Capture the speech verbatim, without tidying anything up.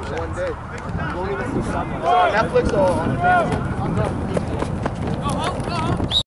One day. You won't even see someone. It's on Netflix or on Amazon.